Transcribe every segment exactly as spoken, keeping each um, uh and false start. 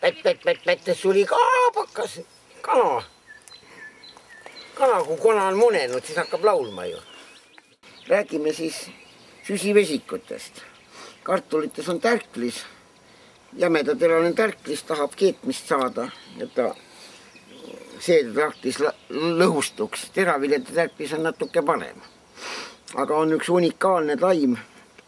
pätt-pätt-pätt-pätt, suli kaabakas, kana. Kana, kui kana on munenud, siis hakkab laulma ju. Räägime siis süsivesikutest. Kartulites on tärklis. Jämedaterane tärklis tahab keetmist saada, et ta seedetraktis lõhustuks. Teraviljade tärklis on natuke parem. Aga on üks unikaalne taim,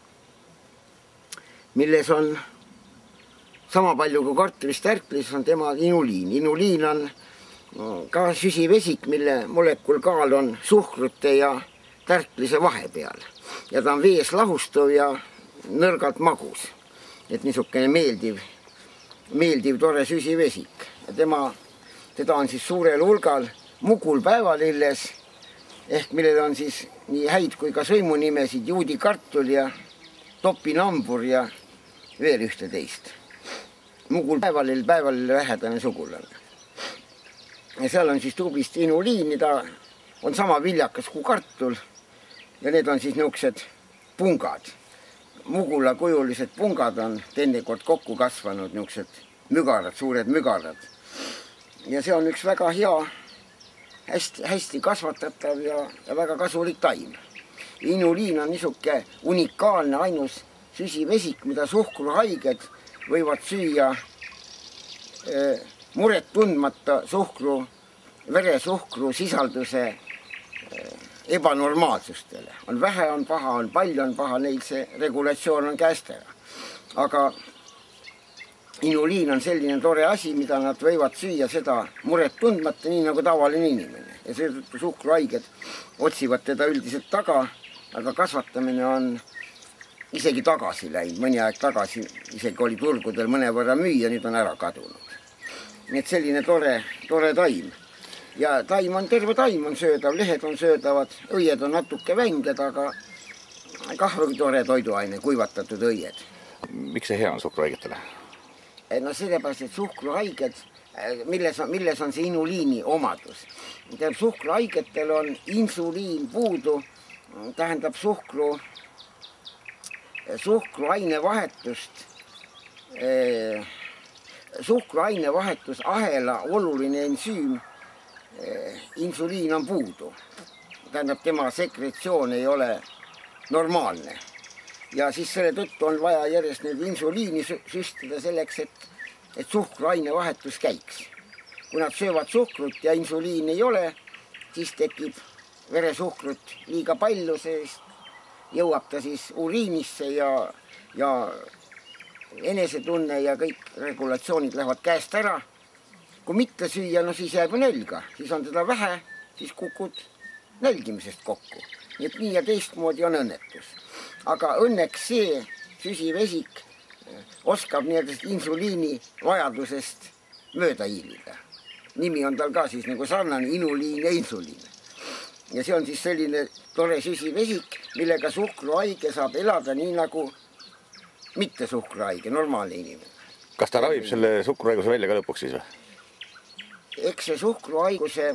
milles on sama palju kui kartulis tärklis, on tema inuliin. Inuliin on ka süsivesik, mille molekulkaal on suhkrute ja tärklise vahe peal. Ja ta on vees lahustuv ja nõrgalt magus. Et niisugune meeldiv, meeldiv tore süsivesik. Ja tema, teda on siis suurel hulgal mugul päevalilles, ehk millel on siis nii häid kui ka sõimunimesid juudikartul ja topinambur ja veel ühte teist. Mugul päevalill, päevalill vähedane sugulane. Ja seal on siis tublisti inuliini, ta on sama viljakas kui kartul ja need on siis niisugused pungad. Mugula kujulised pungad on teinekord kokku kasvanud, niisugused mügarad, suured mügarad. Ja see on üks väga hea, hästi, hästi kasvatatav ja, ja väga kasulik taim. Inuliin on niisugune unikaalne ainus süsivesik, mida suhkruhaiged võivad süüa eh, muret tundmata suhkru, veresuhkru sisalduse eh, ebanormaalsustele. On vähe, on paha, on palju, on paha, neil see regulatsioon on käest ära. Aga inuliin on selline tore asi, mida nad võivad süüa seda muret tundmata, nii nagu tavaline inimene. Ja seetõttu suhkruhaiged otsivad teda üldiselt taga, aga kasvatamine on isegi tagasi läinud. Mõni aeg tagasi isegi oli turgudel mõnevõrra müüa, nüüd on ära kadunud. Nii et selline tore, tore taim. Ja taim on, terve taim on söödav, lehed on söödavad, õied on natuke vänged, aga kahvagi tore toiduaine, kuivatatud õied. Miks see hea on suhkruhaigetele? No sellepärast, et suhkruhaiged, milles on, milles on see inuliini omadus. Tähendab, suhkruhaigetel on insuliin puudu, tähendab suhkru, suhkruainevahetust, suhkruainevahetusahela oluline ensüüm, insuliin on puudu. Tähendab, tema sekretsioon ei ole normaalne. Ja siis selle tõttu on vaja järjest nüüd insuliini süstida selleks, et, et suhkruainevahetus käiks. Kui nad söövad suhkrut ja insuliin ei ole, siis tekib veresuhkrut liiga palju, sest jõuab ta siis uriinisse ja, ja enesetunne ja kõik regulatsioonid lähevad käest ära. Kui mitte süüa, no siis jääb nälga. Siis on teda vähe, siis kukud nälgimisest kokku. Nii et nii ja teistmoodi on õnnetus. Aga õnneks see süsivesik oskab nii-edast insuliini vajadusest mööda hiilida. Nimi on tal ka siis nagu sarnane inuliin ja insuliin. Ja see on siis selline tore süsivesik, millega suhkruhaige saab elada nii nagu mitte suhkruhaige, normaalne inimene. Kas ta ravib selle suhkruhaiguse välja ka lõpuks siis või? Eks see suhkruhaiguse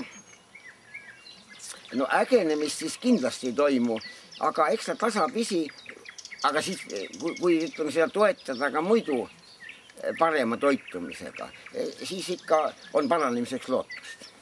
no ägenemist siis kindlasti ei toimu, aga eks ta tasapisi, aga siis, kui, kui ütleme seda toetada ka muidu parema toitumisega, siis ikka on paranemiseks lootust.